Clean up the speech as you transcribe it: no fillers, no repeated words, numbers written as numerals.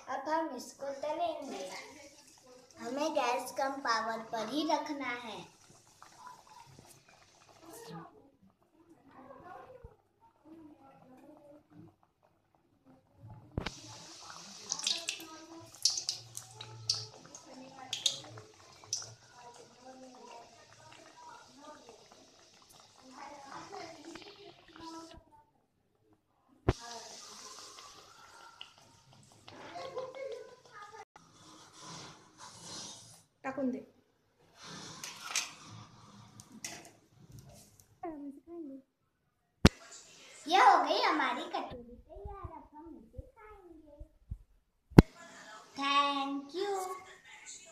अब हम इसको तलेंगे। हमें गैस कम पावर पर ही रखना है। टाकून दे। यह हो गई हमारी कटोरी तैयार। अब हम इसे खाएंगे। Thank you.